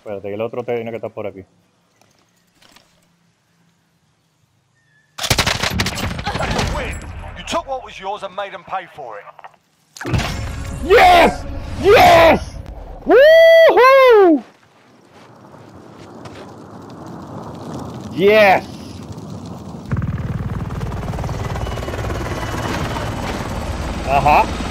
Espérate, que el otro tiene que estar por aquí. That's a win. You took what was yours and made them pay for it. Yes! Yes! Woohoo! Yes! Ajá.